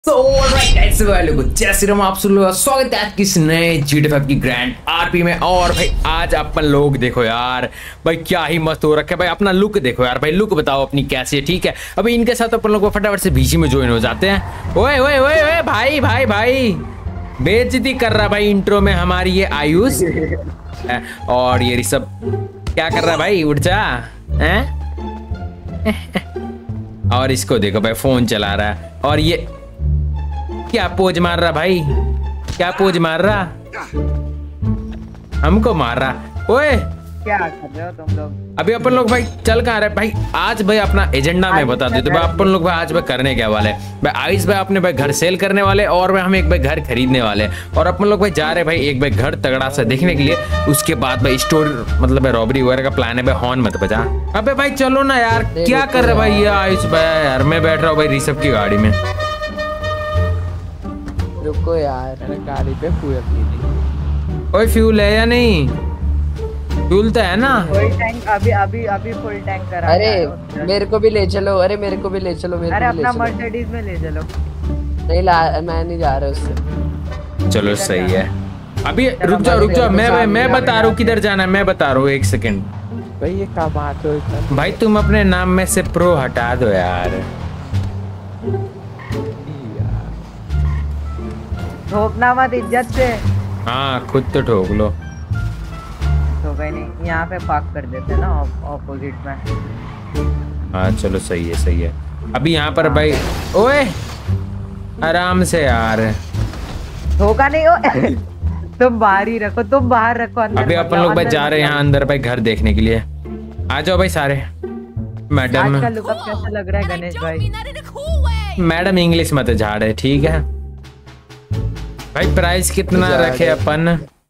तो कैसे हो लोगों, जय श्री राम। आप सुन लो, स्वागत है आज किस नए GTA 5 की ग्रैंड आरपी में। और भाई आज अपन लोग देखो यार, भाई क्या ही मस्त हो रखा है भाई। अपना लुक देखो यार भाई, लुक बताओ अपनी कैसी है। ठीक है, अभी इनके साथ अपन लोग फटाफट से बीसी में ज्वाइन हो जाते हैं। ओए ओए ओए ओए भाई भाई भाई, बेइज्जती कर रहा भाई इंट्रो में हमारी ये आयुष और ये ऋषभ। क्या कर रहा है भाई, उठ जा हैं? और इसको देखो भाई, फोन चला रहा है। और ये क्या पोज मार रहा भाई, क्या पोज मार रहा, हमको मार रहा। ओए क्या कर रहे हो तुम लोग? अभी अपन लोग भाई चल कहाँ रहे भाई। आज भाई अपना एजेंडा में बता देते भाई, अपन लोग भाई आज भाई करने क्या वाले भाई। आइस भाई अपने भाई घर सेल करने वाले और भाई हम एक भाई घर खरीदने वाले। और अपन लोग भाई जा रहे भाई एक भाई घर तगड़ा सा देखने के लिए। उसके बाद भाई स्टोर मतलब भाई रॉबरी वगैरह का प्लान है भाई। हॉर्न मत बजा। अबे भाई चलो ना यार, क्या कर रहे भाई ये आयुष भाई। यार मैं बैठ रहा हूँ भाई ऋषभ की गाड़ी में। रुको यार, मैंने गाड़ी पे फ्यूल नहीं। कोई फ्यूल है या नहीं? फ्यूल तो है ना? फुल टैंक अभी फुल टैंक करा। अरे मेरे को भी ले चलो, अरे मेरे को भी ले चलो, मेरे अरे को भी ले अपना चलो। मर्सिडीज में ले चलो। नहीं मैं नहीं जा रहा उससे। चलो सही है। अभी रुक जाओ, मैं बता रहा हूँ किधर जाना है। मैं बता रहा हूँ, एक सेकंड भाई ये कहाँ बात हो इतना? भाई। तुम अपने नाम में से प्रो हटा दो यार। ठोकना मत इज्जत से। हाँ खुद तो ठोक लो। तो भाई नहीं, यहाँ पे पार्क कर देते ना ऑपोजिट में। हाँ चलो सही है सही है। अभी यहाँ पर भाई, ओए आराम से यार, ठोका नहीं हो। तुम बाहर ही रखो, तुम बाहर रखो। अंदर अभी अपन लोग भाई जा रहे हैं यहाँ अंदर भाई घर देखने के लिए। आ जाओ भाई सारे। मैडम आज का लुकअप कैसा लग रहा है गणेश भाई? मैडम इंग्लिश मत झाड़े, ठीक है भाई। प्राइस कितना रखे अपन?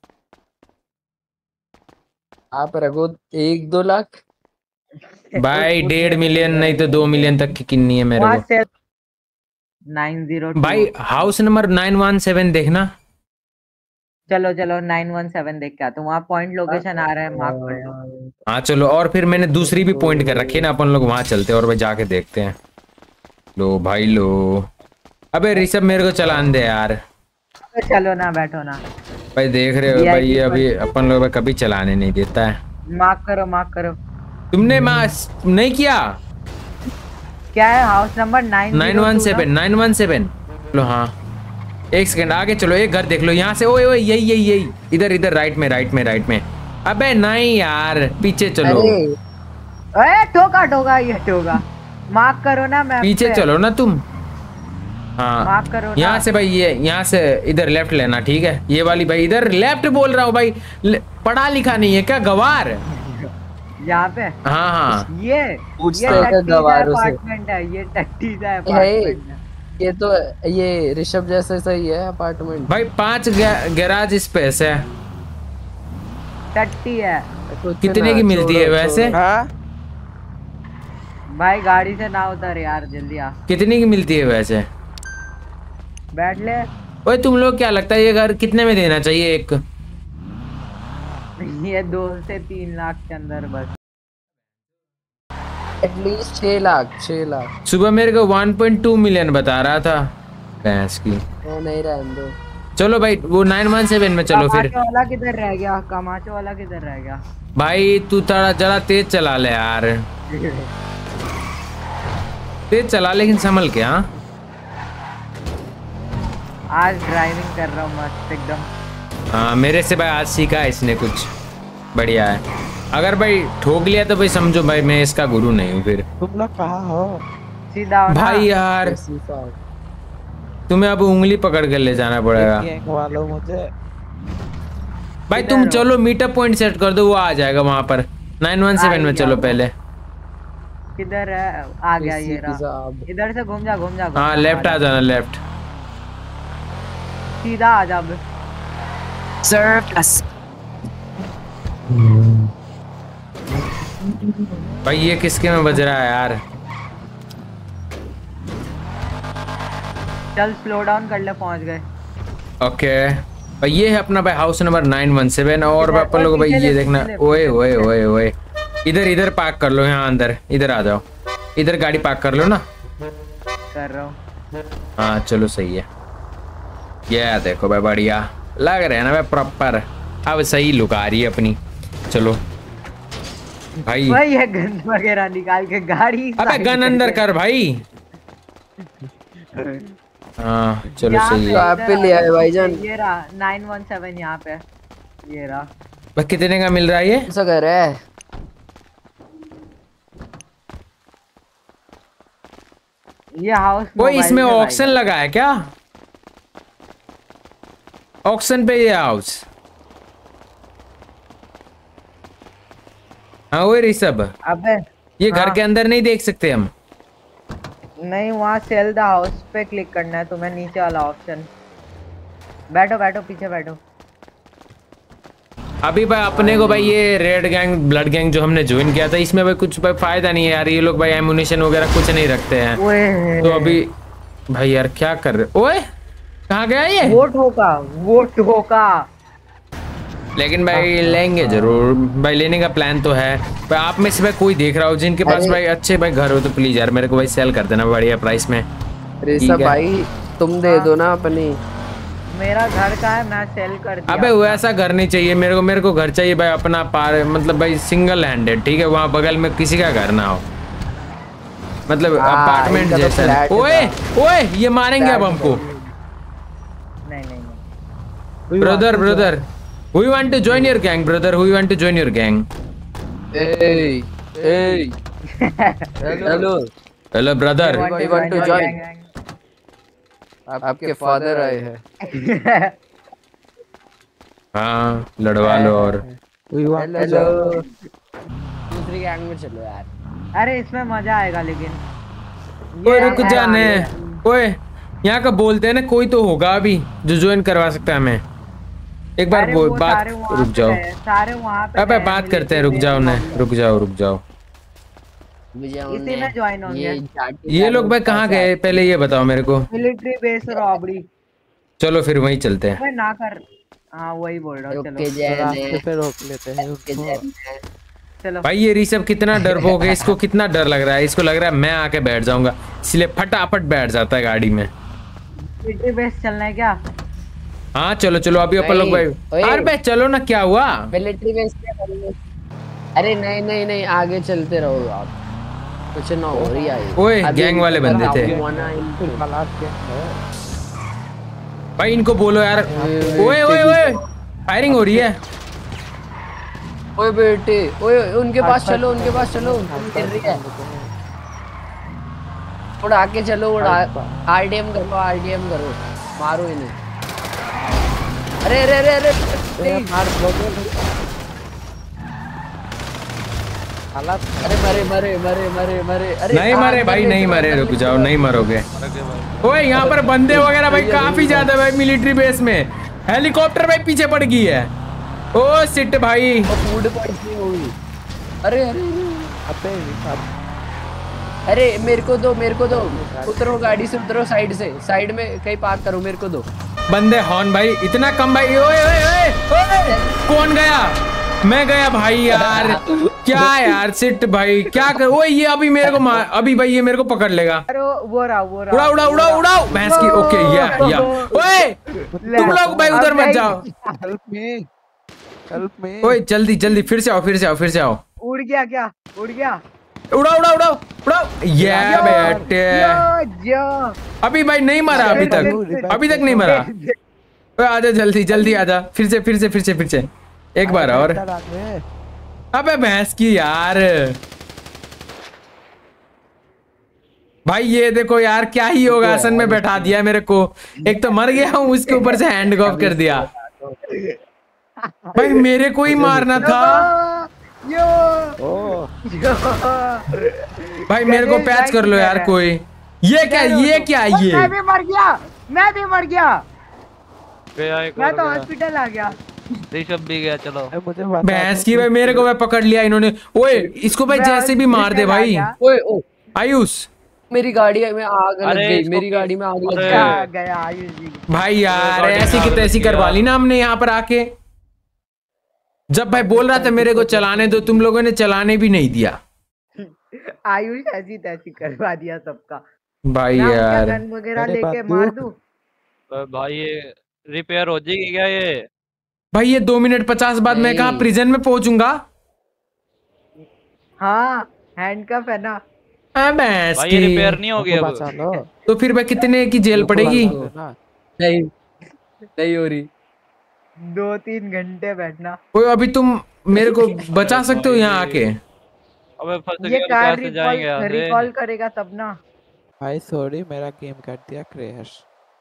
आप रखो 1-2 लाख भाई 1.5 मिलियन नहीं तो 2 मिलियन तक की किन्नी है मेरे को। 902 भाई हाउस नंबर 917 देखना। चलो 917 देख के आता हूँ। वहाँ पॉइंट लोकेशन आ रहा है, मार्क कर लो। हाँ चलो। और फिर मैंने दूसरी भी पॉइंट कर रखी है ना, अपन लोग वहां चलते हैं और भाई जाके देखते हैं। लो भाई लो। अबे ऋषभ मेरे को चलान दे यार। चलो ना, बैठो ना भाई देख रहे हो भाई, ये अभी अपन लोग कभी चलाने नहीं देता है। मार्क करो। तुमने मार्क नहीं किया? क्या है हाउस नंबर 917 लो। हाँ एक सेकंड आगे चलो, एक घर देख लो यहाँ से। ओए ओए यही इधर राइट में। अबे नहीं यार, पीछे चलो। अरे ठोका ये ठोका। मार्क करो ना, मैं पीछे चलो ना तुम। हाँ मार्क करो यहाँ से भाई, ये यहाँ से इधर लेफ्ट लेना, ठीक है? ये वाली भाई इधर लेफ्ट बोल रहा हूँ भाई। पढ़ा लिखा नहीं है क्या गवार? यहाँ पे हाँ ये अपार्टमेंट है। ये टट्टी सा अपार्टमेंट है। ये तो ये ऋषभ जैसे सही है अपार्टमेंट भाई। 5 गैराज स्पेस है। टट्टी है। कितने की मिलती है वैसे? भाई गाड़ी से ना उतर यार, जल्दी आ। कितने की मिलती है वैसे? बैठ ले। ओए तुम लोग क्या लगता है ये घर कितने में देना चाहिए एक? ये 2 से 3 लाख के अंदर बस। एटलीस्ट 6 लाख। सुबह मेरे को 1.2 मिलियन बता रहा था भैंस की। वो नहीं रहने दो। चलो भाई वो 917 में चलो फिर। कमाचो वाला किधर रह गया? कमाचो वाला किधर रह गया? भाई तू थोड़ा जरा तेज चला ले यार, तेज चला लेकिन संभल के। हाँ आज ड्राइविंग कर रहा हूँ मस्त एकदम। हाँ मेरे से भाई आज सीखा है इसने कुछ बढ़िया है। अगर भाई ठोक लिया तो भाई समझो भाई मैं इसका गुरु नहीं हूँ फिर। तुम लोग कहाँ हो? सीधा भाई यार तुम्हें अब उंगली पकड़ कर ले जाना पड़ेगा मुझे। भाई तुम चलो मीटअप पॉइंट सेट कर दो, वो आ जाएगा वहां पर। 917 में चलो पहले। किधर है? आ गया ये रहा। इधर से घूम जा। हाँ लेफ्ट आ जाना, लेफ्ट सीधा आ जा। भाई ये किसके में बज रहा है यार? चल स्लो डाउन कर ले, पहुंच गए। ओके भाई ये है अपना भाई हाउस नंबर 917। और भाई अपन लोग भाई ये देखना। ओए इधर पार्क कर लो यहाँ अंदर। इधर आ जाओ, इधर गाड़ी पार्क कर लो ना। कर रहा हूँ। हाँ चलो सही है। ये देखो भाई बढ़िया लग रहे हैं ना भाई प्रॉपर। अब सही लुक आ रही है अपनी। चलो भाई ये गन वगैरह निकाल के गाड़ी अबे गन अंदर कर भाई। हाँ चलो सही है। कहाँ पे ले आए भाईजान? ये रहा 917 यहाँ पे। ये रहा। भाई कितने का मिल रहा है ये? ऐसा कर रहा है। ये हाउस कोई इसमें ऑक्शन लगा है क्या? ऑक्शन पे ये हाउस। हाँ वो ऋषभ अबे ये घर के अंदर नहीं देख सकते हम? नहीं, वहाँ सेल द हाउस पे क्लिक करना है तुम्हें, नीचे वाला ऑप्शन। बैठो बैठो पीछे बैठो। अभी भाई अपने को भाई ये रेड गैंग ब्लड गैंग जो हमने ज्वाइन किया था इसमें भाई कुछ भाई फायदा नहीं है यार। ये लोग भाई एमुनिशन वगैरह कुछ नहीं रखते हैं। तो अभी भाई यार क्या कर रहे? ओए कहाँ गया ये? वो ठोका। लेकिन भाई लेंगे जरूर भाई, लेने का प्लान तो है भाई। आप में से भाई कोई देख रहा हो जिनके पास भाई अच्छे भाई घर हो तो प्लीज यार मेरे को भाई सेल कर देना बढ़िया प्राइस में। ऋषभ भाई तुम दे दो ना अपनी। मेरा घर का है, मैं सेल कर दिया। अबे वैसा घर नहीं चाहिए मेरे को घर चाहिए भाई अपना पार मतलब भाई सिंगल हैंडेड, ठीक है? वहाँ बगल में किसी का घर ना हो, मतलब अपार्टमेंट जैसा। ओए ओए ये मारेंगे अब हमको। नहीं नहीं नहीं brother who you want to join your gang brother, who you want to join your gang? Hey hello brother, I want to join। आपके फादर आए हैं। हाँ लड़वा लो और हेलो दूसरी गैंग में चलो यार। अरे इसमें मजा आएगा लेकिन। ओए रुक जाने। ओए यहाँ का बोलते हैं ना कोई तो होगा अभी जो ज्वाइन करवा सकता है हमें। एक बार वो बात रुक जाओ। सारे वहाँ पे अबे बात करते हैं, रुक जाओ ना, रुक जाओ। इसी में ज्वाइन होंगे। ये लोग भाई कहाँ गए पहले ये बताओ मेरे को। Military base robbery. चलो फिर वहीं चलते हैं। मैं ना कर। हाँ वही बोल रहा हूँ। चलो रोक लेते हैं। चलो भाई ये ऋषभ कितना डरपोक है, इसको कितना डर लग रहा है। इसको लग रहा है मैं आके बैठ जाऊंगा, इसलिए फटाफट बैठ जाता है गाड़ी में। मिलिट्री बेस चलना है क्या? हाँ चलो अभी अपन लोग भाई। अरे भाई चलो ना, क्या हुआ? मिलिट्री बेस क्या करेंगे? अरे नहीं आगे चलते रहो आप, कुछ ना हो रही है। ओए गैंग वाले बंदे थे भाई, इनको बोलो यार। ओए फायरिंग हो रही है। ओए बेटे ओए उनके पास चलो गिर रही है। उड़ा के चलो, आरडीएम करो, मारो इन्हें। अरे मरे। अरे नहीं मरे भाई, नहीं मरे, रुक जाओ, नहीं मरोगे। ओए यहाँ पर बंदे वगैरह भाई काफी ज्यादा भाई मिलिट्री बेस में। हेलीकॉप्टर भाई पीछे पड़ गई है। ओ सिट भाई, फूड पॉइजनिंग हुई। अरे मेरे को दो, उतरो गाड़ी से, उतरो साइड में कहीं पार्क करो, मेरे को दो। बंदे हॉर्न भाई इतना कम भाई। ओए कौन गया? मैं गया भाई यार। क्या यार सिट भाई क्या कर। ओए ये अभी मेरे को अभी भाई ये मेरे को पकड़ लेगा। वो रहा उड़ाओ भैंस की। ओके या ओए तुम लोग भाई उधर मत जाओ। Help me. ओए जल्दी फिर से आओ। उड़ गया। उड़ाओ ये बेटे। अभी भाई नहीं मरा, अभी तक नहीं मरा। आजा जल्दी आजा, फिर से एक बार और। अबे भैंस की यार। भाई ये देखो यार क्या ही होगा, आसन में बैठा दिया मेरे को। एक तो मर गया हूँ, उसके ऊपर से हैंड ऑफ कर दिया। भाई मेरे को ही मारना था भाई। मेरे को पैच कर लो यार कोई। ये क्या मैं भी मर गया। मैं तो हॉस्पिटल आ गया। ऋषभ भी गया। चलो भैंस की भाई, मेरे को भाई पकड़ लिया इन्होंने। ओए इसको भाई जैसे भी मार दे भाई। ओए आयुष मेरी गाड़ी में आग लग गई। आयुष जी भाई यार ऐसी की तैसी करवा ली ना हमने यहाँ पर आके। जब भाई बोल रहा था मेरे को चलाने दो, तुम लोगों ने चलाने भी नहीं दिया। आयुष ऐसी तैसी करवा दिया सबका। भाई मैं क्या यार गन वगैरह अरे लेके बाबू। मार दूं? भाई ये रिपेयर हो जाएगी क्या ये? भाई ये 2 मिनट 50 बाद मैं कहाँ नहीं। प्रिजन में पहुंचूंगा? हाँ हैंडकफ है ना। अबे भाई ये रिपेयर इसकी नहीं होगी हमको अब। बचा लो। तो फिर भाई कितने की जेल हमको पड़ेगी? बचा लो ना। नहीं नहीं हो रही। 2-3 घंटे बैठना। कोई अभी तुम मेरे को बचा अरे सकते हो भाई, यहाँ आके? अबे फंस ये गया तो कार कैसे जाएंगे यहाँ से? रिकॉल करेगा तब ना। भाई सॉरी मेरा गेम कर दिया क्रैश।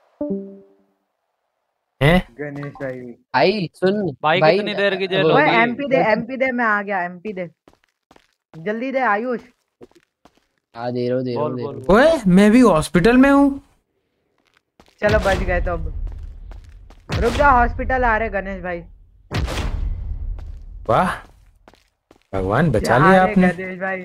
हैं? गणेश भाई। भाई सुन भाई भाई कितनी देर की जेल वो- ओए होगी? एमपी दे मैं आ गया एमपी दे। जल्दी दे आयुष। हाँ दे रहा हूँ दे रहा बोल हूँ दे बोल रहा हूँ। ओए मैं भी हॉस्पिटल में हूँ। चलो बच गए तो अब। रुक जा हॉस्पिटल आ रहे गणेश भाई। वाह भगवान बचा आ लिया रहे आपने। गणेश भाई।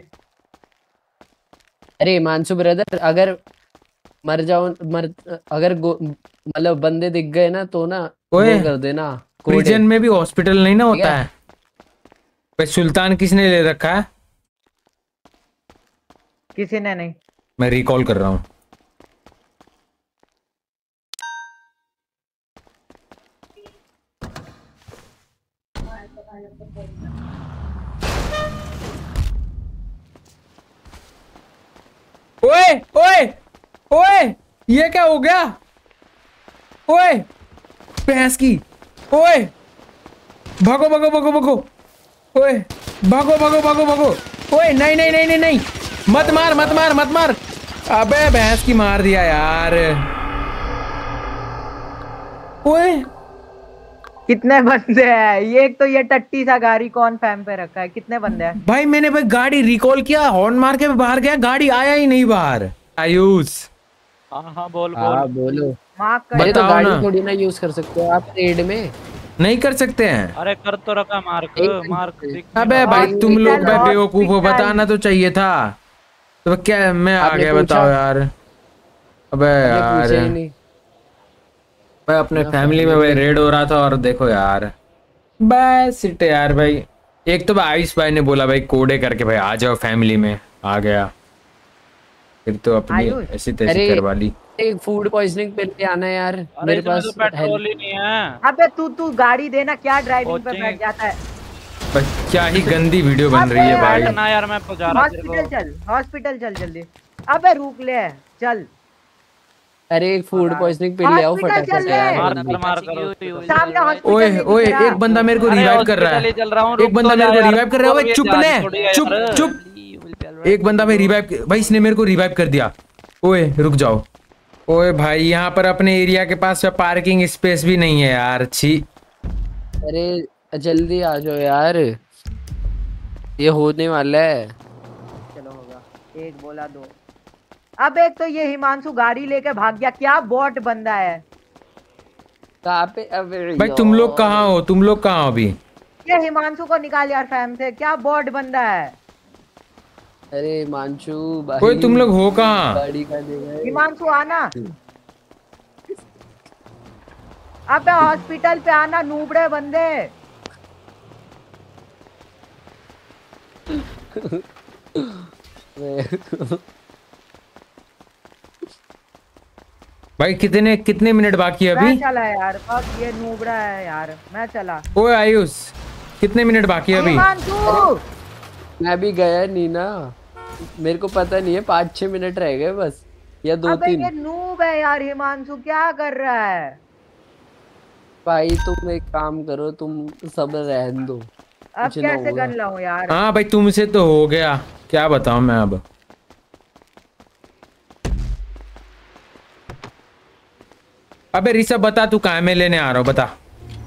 अरे मानसू ब्रदर अगर मर जाओ अगर मतलब बंदे दिख गए ना तो ना ओए, वो कर देना कोड प्रिजन में भी हॉस्पिटल नहीं ना ठीक होता है? है। भाई सुल्तान किसने ले रखा है? किसी ने नहीं। मैं रिकॉल कर रहा हूँ। ओए ओए ओए ये क्या हो गया? ओए भैंस की। ओए भागो भागो भागो भागो। ओए भागो भागो भागो भागो। ओए नहीं नहीं नहीं नहीं नहीं मत मार मत मार मत मार। अबे भैंस की मार दिया यार। ओए कितने बंदे हैं? ये एक तो ये टट्टी सा गाड़ी कौन फैम पे रखा है? कितने बंदे हैं? भाई मैंने भाई गाड़ी रिकॉल किया, हॉर्न मार के बाहर गया, गाड़ी आया ही नहीं बाहर। आयुष हाँ हाँ बोल हाँ बोल। बोलो। मार्क कर। अरे तो बताओ गाड़ी ना। थोड़ी ना यूज कर सकते हो आप ट्रेड में। नहीं कर सकते हैं? अरे कर तो रखा मार्क। एक मार्क मिनट। दिख नहीं अबे रहा। भाई तुम लोग भाई हॉस्पिटल, बेवकूफ हो, हॉस्पिटल। बताना तो चाहिए था। तो क्या मैं आ आपने गया पूछा? बताओ यार। अबे हमने यार पूछा ही नहीं। भाई अपने ना फैमिली में भाई रेड हो रहा था और देखो यार बस सिट यार भाई। एक तो भाई आयुष भाई ने बोला भाई कोडे करके भाई आ जाओ फैमिली में, आ गया। फिर तो अपनी आयुष। ऐसी तैसी अरे करवा ली। एक फूड पॉइजनिंग पिल ले आना यार अरे मेरे इसमें पास तो पेट्रोल ही नहीं है। अबे तू गाड़ी देना, क्या ड्राइविंग पे कोचिंग। बैठ जाता है? भाई क्या ही गंदी वीडियो बन रही है भाई। ना यार मैं पहुंचा रहा तेरे हॉस्पिटल को। चल, हॉस्पिटल चल जल्दी। अबे रुक ले, चल। अरे एक फूड पॉइजनिंग पिल ले आओ हॉस्पिटल फटाफट चल से ले। यार मार जल्दी। कर मार करो। सामने हॉस्पिटल ओए नहीं ओए दिख रहा। एक बंदा मेरे को अरे रिवाइव कर रहा हॉस्पिटल ही है। चल रहा हूँ, एक रुक बंदा तो मेरे जा को यार, रिवाइव कर रहा है। ओए ये चुप जहाज ले, छोड़ दिया चुप यार। चुप। एक बंदा भाई रिवाइव, भाई इसने मेरे को रिवाइव कर दिया। ओए रुक जाओ। ओए भाई यहाँ पर अपने एरिया के पास पार्किंग स्पेस भी नहीं है यार। छी। अरे जल्दी आ जाओ यार ये होने वाला है। चलो होगा। एक बोला दो। अब एक तो ये हिमांशु गाड़ी लेके भाग गया, क्या बॉट बंदा है। कहाँ पे अबे भाई तुम लोग कहाँ हो? तुम लोग कहाँ हो अभी? ये हिमांशु को निकाल यार फैम से, क्या बॉट बंदा है। अरे मानचू भाई ओए तुम लोग हो कहाँ? गाड़ी का देगा हिमांशु आना। अबे हॉस्पिटल पे आना, नूबड़े बंदे। भाई कितने कितने मिनट बाकी है मैं अभी? चला यार, अब ये नूबड़ा है यार, मैं चला। ओए आयुष कितने मिनट बाकी है अभी? हिमांशु मैं भी गया नहीं ना, मेरे को पता नहीं है 5-6 मिनट रह गए बस या अबे 2-3। ये नूब है यार, हिमांशु क्या कर रहा है। भाई तुम एक काम करो, तुम सब रहने दो। अब कुछ ना कैसे होगा। गन लाऊं यार। हाँ भाई तुमसे तो हो गया, क्या बताऊं मैं अब। अबे ऋषभ बता तू कहाँ में लेने आ रहा हो, बता।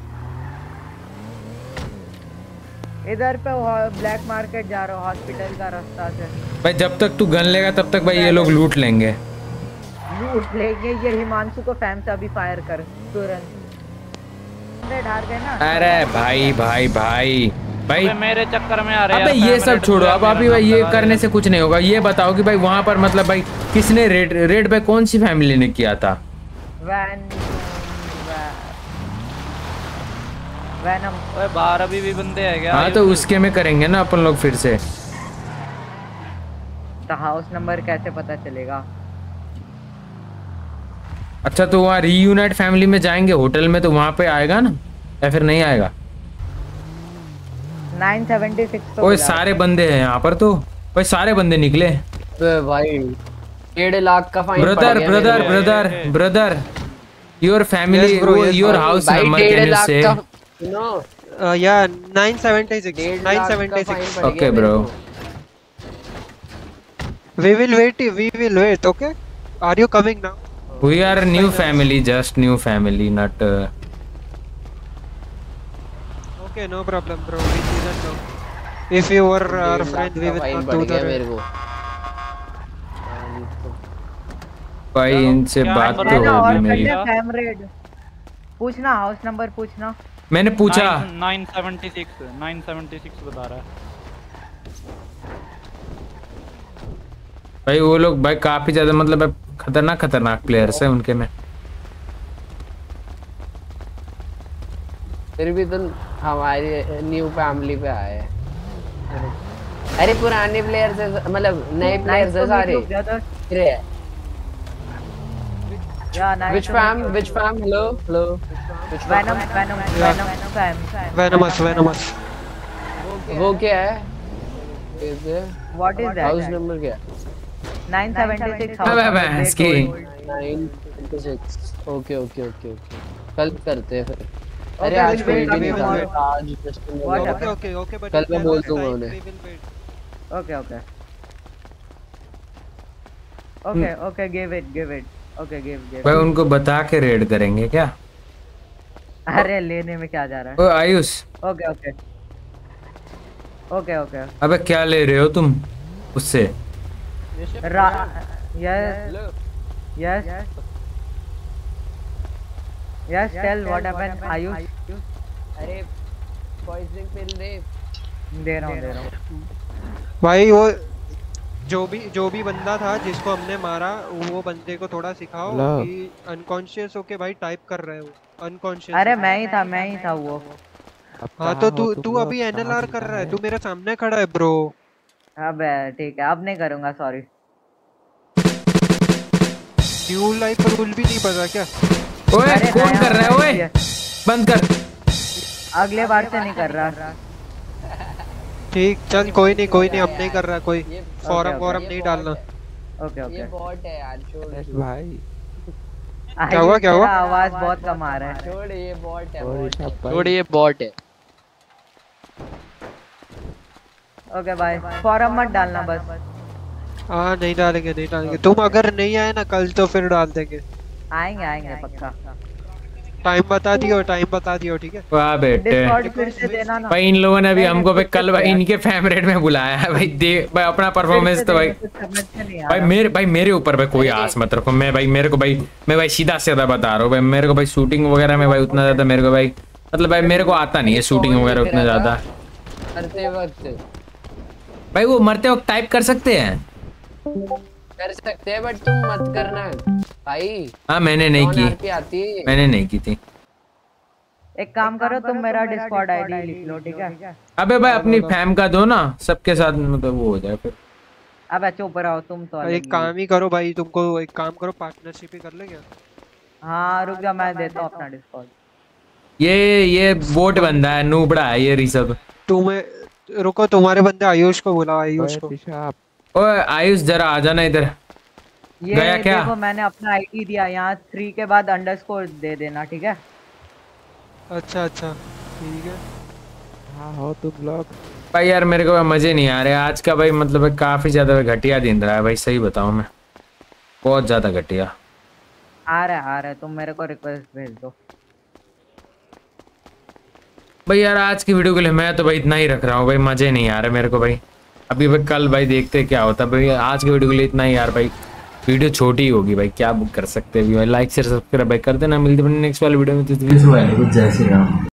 इधर पे ब्लैक मार्केट जा रहा हूँ, हॉस्पिटल का रास्ता से। भाई जब तक तू गन लेगा तब तक भाई ये लोग लूट लेंगे। लूट लेंगे। ये हिमांशु को फैम से अभी फायर कर तुरंत। ढार गए ना। अरे भाई भाई भाई भाई अबे मेरे चक्कर में आ रहे अबे यार, ये मैं सब रेड छोड़ो, बुल अब अभी मेरा भाई नाम ये लगा करने रहे से कुछ नहीं होगा। ये बताओ कि भाई वहां पर मतलब भाई किसने रेड रेड पे कौन सी फैमिली ने किया था? वैनम। हैं। ओए बाहर अभी भी बंदे हैं क्या? हाँ तो उसके में करेंगे ना अपन लोग फिर से। तो हाउस नंबर कैसे पता चलेगा? अच्छा तो वहाँ रीयूनाइट फैमिली में जाएंगे होटल में, तो वहाँ पे आएगा ना या फिर नहीं आएगा? 976 तो ओए मिला। सारे बंदे हैं यहाँ पर, तो भाई सारे बंदे निकले। भाई 1.5 लाख का fine brother brother brother brother, your family, Yes, bro, yes, your bro. House भाई नंबर 1.5 कैन यू लाख से? का नो Yeah, 976. 1.5 लाख का 976. फाइन पड़ Okay, गया मेरे bro. को। We will wait. We will wait. Okay. Are you coming now? We are new family, just new family, not Okay, no problem, bro. We didn't know. If you were our 1.5 friend, we lakh will का fine not पड़ do गया that. मेरे को। भाई इनसे क्या बात number तो है ना, होगी और मेरी। करते फैम रेड। पूछना हाउस नंबर पूछना। मैंने पूछा 976 बता रहा है। भाई वो लोग भाई काफी ज्यादा मतलब खतरनाक खतरनाक प्लेयर्स है उनके में। फिर भी तो हमारी न्यू फैमिली पे आए हैं। अरे पुराने प्लेयर से मतलब नए प्लेयर से सारे। अरे which fam hello which fam? Venomous. वो क्या है? What is house that? Number क्या है? 976 भैंस की। 926 ओके कल करते हैं फिर। अरे Okay, आज we'll कोई wait, भी नहीं we'll था wait. आज just What Okay, but कल मैं in बोल that दूंगा time, उन्हें। we will wait. Okay give it okay give भाई उनको बता के रेड करेंगे क्या? अरे लेने में क्या जा रहा ओ आयुष, है? ओके अबे क्या ले रहे हो तुम उससे? Yes tell what happened Ayush. अरे पॉइजनिंग पिल दे रहा हूँ भाई वो जो भी बंदा था जिसको हमने मारा, वो बंदे को थोड़ा सिखाओ हेलो। कि अनकॉन्शियस होके भाई टाइप कर रहे हो। अनकॉन्शियस। अरे मैं ही था वो। अब हाँ कहाँ तो हो तू तुम लोग? अभी कहाँ एनएलआर कर दिखा रहा है, तू मेरे सामने खड़ा है ब्रो। अब ठीक है, अब नहीं करूंगा, सॉरी। न्यू लाइफ रूल भी नहीं पता क्या? ओए अरे कौन नया कर रहा है? ओए है। बंद कर। अगले बार से नहीं कर रहा। ठीक, चल कोई नहीं अब नहीं कर रहा कोई। ये फॉरम okay. वॉरम नहीं डालना। ओके ये बॉट है यार, छोड़ अरे भाई क्या हुआ? तेरा आवाज बहुत कम आ रहा है। छोड़, ये बॉट है, और bot है। ऋषभ भाई। छोड़, ये बॉट है। ओके बाय, फॉरम मत डालना बस। हाँ नहीं डालेंगे। तुम अगर नहीं आए ना कल तो फिर डाल देंगे। आएंगे पक्का। टाइम बता दियो ठीक है। वाह बेटे, डिस्कॉर्ड फिर से देना ना। भाई इन लोगों ने अभी हमको भाई कल भाई इनके फैम रेट में बुलाया है भाई। देख भाई अपना परफॉर्मेंस तो भाई भाई मेरे ऊपर भाई कोई आस मत रखो। मैं भाई सीधा सीधा बता रहा हूँ भाई। मेरे को भाई शूटिंग वगैरह में भाई उतना ज्यादा मेरे को भाई मतलब भाई मेरे को आता नहीं है शूटिंग वगैरह उतना ज्यादा। करते वक्त भाई वो मरते वक्त टाइप कर सकते हैं? कर सकते हैं, बट तुम मत करना भाई। हाँ मैंने नहीं की, RP आती है। मैंने नहीं की थी। एक काम करो, तुम मेरा डिस्कॉर्ड आईडी लिख लो, ठीक है? अबे भाई अपनी फैम का दो ना, सबके साथ मतलब वो हो जाए फिर। अबे चुप रहो तुम तो। एक काम ही करो भाई, तुमको एक काम करो, पार्टनरशिप ही कर ले क्या? हाँ रुक जा, मैं देता हूँ अपना डिस्कॉर्ड। ये बोट बंदा है, नूबड़ा है ये ऋषभ। तुम्हें रुको, तुम्हारे बंदे आयुष को बुलाओ। आयुष को। ऋषभ ओए आयुष जरा आ जाना इधर। ये गया क्या? देखो मैंने अपना आईडी दिया, यहाँ 3 के बाद अंडरस्कोर दे देना, ठीक है? अच्छा ठीक है। हाँ हो तुम लोग? भाई यार मेरे को मजे नहीं आ रहे आज का भाई। मतलब काफी ज्यादा घटिया दिन रहा है भाई, सही बताऊं मैं, बहुत ज्यादा घटिया। आ रहा है, तुम मेरे को रिक्वेस्ट भेज दो भाई यार आज की वीडियो के लिए मैं तो भाई इतना ही रख रहा हूँ भाई। मजे नहीं आ रहे मेरे को भाई। अभी भाई कल भाई देखते क्या होता है भाई। आज की वीडियो के लिए इतना ही यार भाई। वीडियो छोटी होगी भाई, क्या बुक कर सकते हैं भाई। लाइक शेयर सब्सक्राइब भाई कर देना। मिलते हैं नेक्स्ट वाली वीडियो में। जय श्री राम।